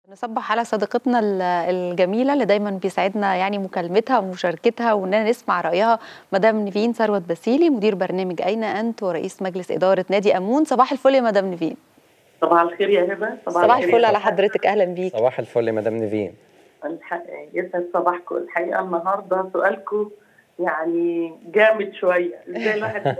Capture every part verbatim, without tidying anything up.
نصبح على صديقتنا ال- الجميلة اللي دايما بيسعدنا يعني مكالمتها ومشاركتها واننا نسمع رأيها، مدام نيفين ثروت باسيلي، مدير برنامج أين أنت ورئيس مجلس إدارة نادي أمون. صباح الفل يا مدام نيفين. صباح الخير يا هبه. صباح, صباح الفل على حضرتك، أهلا بيك. صباح الفل يا مدام نيفين. الحق يسعد صباحكم. الحقيقه النهارده سؤالكم يعني جامد شويه، ازاي الواحد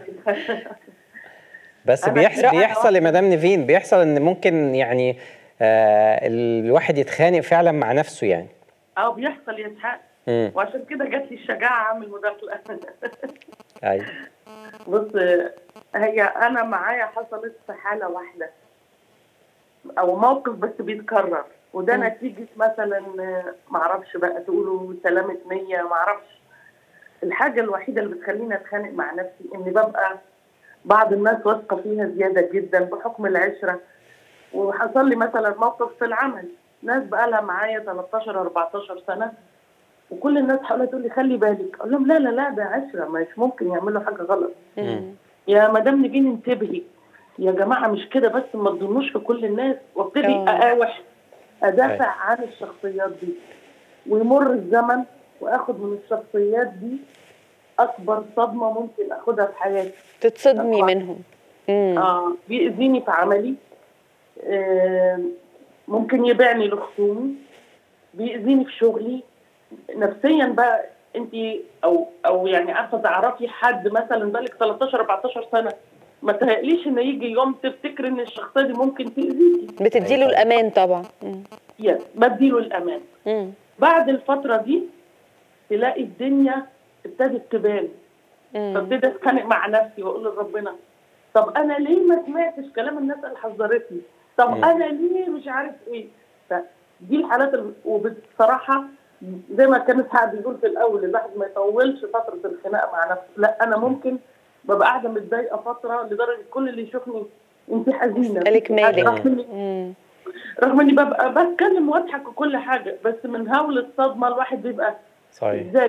بس بيحصل بيحصل يا مدام نيفين، بيحصل ان ممكن يعني آه الواحد يتخانق فعلا مع نفسه يعني. اه بيحصل يا اسحاق، وعشان كده جات لي الشجاعه اعمل مداخله. ايوه بص، هي انا معايا حصلت في حاله واحده او موقف بس بيتكرر، وده م. نتيجه مثلا معرفش بقى تقولوا سلامه نيه، معرفش. الحاجه الوحيده اللي بتخليني اتخانق مع نفسي اني ببقى بعض الناس واثقه فيها زياده جدا بحكم العشره. وحصل لي مثلا موقف في العمل، ناس بقى لها معايا تلتاشر اربعتاشر سنه، وكل الناس حواليا تقول لي خلي بالك، اقول لهم لا لا لا ده عشره، مش ممكن يعملوا حاجه غلط. م. يا مدام نيفين انتبهي يا جماعه، مش كده بس، ما تظنوش في كل الناس. وابتدي اقاوح ادافع عن الشخصيات دي، ويمر الزمن واخد من الشخصيات دي اكبر صدمه ممكن اخدها في حياتي، تتصدمي منهم. مم. اه بيأذيني في عملي، آه ممكن يبيعني لخصومي، بيأذيني في شغلي نفسيا بقى. انت او او يعني عارفه تعرفي حد مثلا بقالك تلتاشر اربعتاشر سنه، ما تهيأليش ان يجي يوم تفتكر ان الشخصيه دي ممكن تأذيكي. بتديله الامان طبعا. يس بديله الامان. مم. بعد الفتره دي تلاقي الدنيا ابتدت تبان، فابتدي اتخانق مع نفسي واقول لربنا طب انا ليه ما سمعتش كلام الناس اللي حذرتني؟ طب مم. انا ليه مش عارف ايه؟ فدي الحالات اللي وبصراحه زي ما كان اسحاق بيقول في الاول، الواحد ما يطولش فتره الخناقه مع نفسه. لا انا ممكن ببقى قاعده متضايقه فتره لدرجه كل اللي يشوفني انت حزينه قالك مالك، رغم اني رغم اني ببقى بتكلم واضحك وكل حاجه، بس من هول الصدمه الواحد بيبقى صحيح ازاي.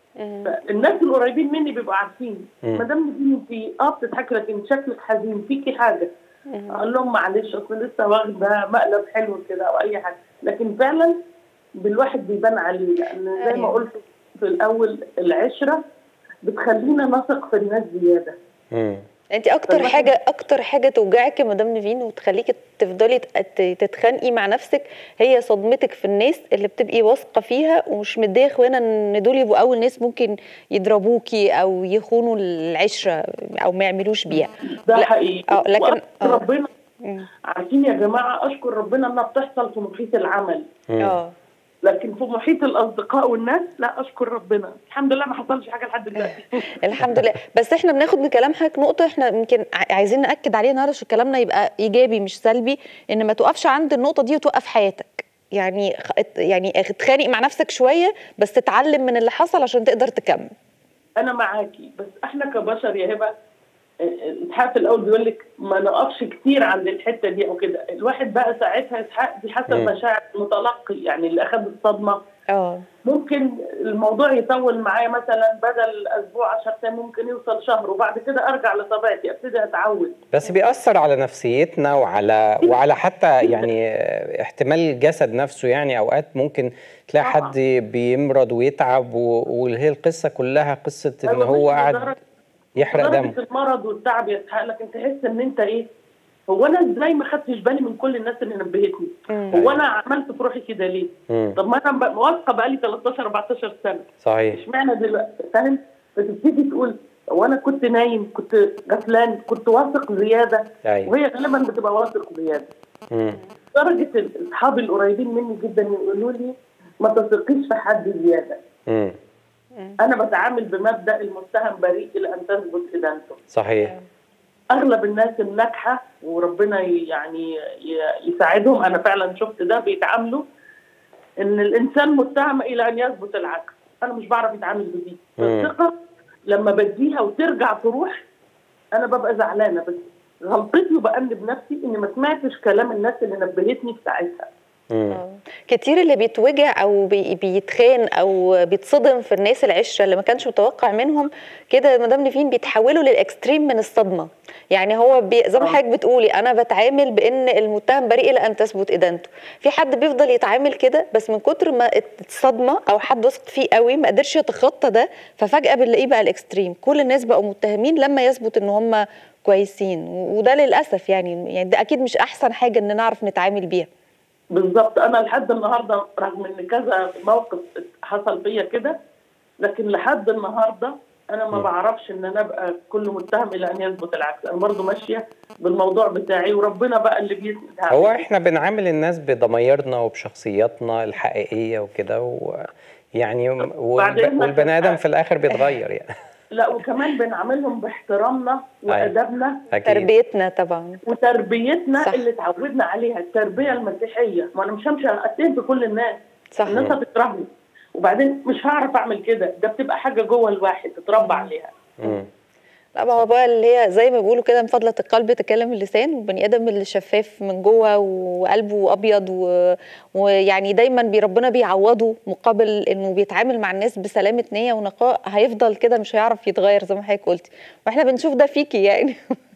الناس القريبين مني بيبقوا عارفين مدام نيفين انت اه بتضحكي لكن شكلك حزين، فيكي حاجه. اقول لهم معلش اصل لسه واخده مقلب حلو كده او اي حاجه، لكن فعلا بالواحد بيبان عليه، لان زي ما قلت في الاول العشره بتخلينا نثق في الناس زياده. امم انت اكتر حاجه اكتر حاجه توجعك يا مدام نيفين وتخليكي تفضلي تتخانقي مع نفسك هي صدمتك في الناس اللي بتبقي واثقه فيها ومش مديه اخوانا ان دول يبقوا اول ناس ممكن يضربوكي او يخونوا العشره او ما يعملوش بيها. ده حقيقي. اه لكن ربنا عارفين يا جماعه، اشكر ربنا انها بتحصل في محيط العمل. اه لكن في محيط الاصدقاء والناس لا، اشكر ربنا الحمد لله ما حصلش حاجه لحد دلوقتي. الحمد لله. بس احنا بناخد من كلام حضرتك نقطه احنا يمكن عايزين ناكد عليها النهارده عشان كلامنا يبقى ايجابي مش سلبي، ان ما توقفش عند النقطه دي وتوقف حياتك. يعني يعني تتخانق مع نفسك شويه بس تتعلم من اللي حصل عشان تقدر تكمل. انا معاكي، بس احنا كبشر يا هبه اسحاق في الاول بيقول لك ما نقفش كتير عند الحته دي او كده. الواحد بقى ساعتها اسحاق دي حسب مشاعر المتلقي، يعني اللي اخذ الصدمه اه ممكن الموضوع يطول معايا مثلا بدل اسبوع عشر ايام ممكن يوصل شهر، وبعد كده ارجع لطبيعتي ابتدي اتعود. بس بيأثر على نفسيتنا وعلى وعلى حتى يعني احتمال الجسد نفسه. يعني اوقات ممكن تلاقي حد بيمرض ويتعب، وهي القصه كلها قصه ان هو قاعد يحرق دم. المرض والتعب يسحق، لكن تحس ان انت ايه، هو انا ازاي ما خدتش بالي من كل الناس اللي نبهتني؟ هو انا عملت في روحي كده ليه؟ مم. طب ما انا واثقه بقالي تلتاشر اربعتاشر سنه، صحيح، اشمعنى دلوقتي؟ فاهم؟ فتبتدي تقول هو انا كنت نايم، كنت غفلان، كنت واثق زياده. أيوة. وهي غالبا بتبقى واثق زياده. درجه اصحابي القريبين مني جدا يقولوا لي ما تثقيش في حد زياده. مم. انا بتعامل بمبدا المتهم بريء الى ان تثبت ادانته. صحيح. اغلب الناس الناجحه وربنا يعني يساعدهم، انا فعلا شفت ده، بيتعاملوا ان الانسان متهم الى ان يثبت العكس. انا مش بعرف اتعامل بدي. الثقه لما بديها وترجع تروح انا ببقى زعلانه، بس غلطتي وبأنب نفسي اني ما سمعتش كلام الناس اللي نبهتني في ساعتها. كتير اللي بيتوجع او بي بيتخان او بيتصدم في الناس العشره اللي ما كانش متوقع منهم كده مدام نيفين بيتحولوا للاكستريم من الصدمه. يعني هو بي زي ما حضرتك بتقولي انا بتعامل بان المتهم بريء الى ان تثبت ادانته، في حد بيفضل يتعامل كده بس من كتر ما الصدمه او حد وثق فيه قوي ما قدرش يتخطى ده، ففجاه بنلاقيه بقى الاكستريم، كل الناس بقوا متهمين لما يثبت ان هم كويسين، وده للاسف يعني يعني ده اكيد مش احسن حاجه ان نعرف نتعامل بيها. بالظبط. انا لحد النهارده رغم ان كذا موقف حصل فيا كده، لكن لحد النهارده انا ما بعرفش ان انا ابقى كل متهم الى ان يثبت العكس، انا برضو ماشيه بالموضوع بتاعي وربنا بقى اللي بيسند. هو احنا بنعامل الناس بضمايرنا وبشخصياتنا الحقيقيه وكده، ويعني والبني ادم في الاخر بيتغير يعني. لا وكمان بنعاملهم باحترامنا وادبنا، تربيتنا طبعا وتربيتنا صح. اللي اتعودنا عليها التربيه المسيحيه، ما انا مش همشي اتهم بكل الناس صح. الناس هتكرهني وبعدين مش هعرف اعمل كده، ده بتبقى حاجه جوه الواحد تتربى عليها. امم لا ما هو بقى اللي هي زي ما بيقولوا كده من فضلة القلب تكلم اللسان، والبني ادم اللي شفاف من جوه وقلبه ابيض و... ويعني دايما بي ربنا بيعوضه مقابل انه بيتعامل مع الناس بسلامه نيه ونقاء، هيفضل كده مش هيعرف يتغير زي ما حضرتك قلتي، واحنا بنشوف ده فيكي يعني.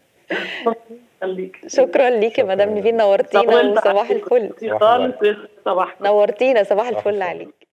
شكرا ليكي مدام نيفين، نورتينا وصباح الفل. خالص صباح نورتينا، صباح الفل عليك.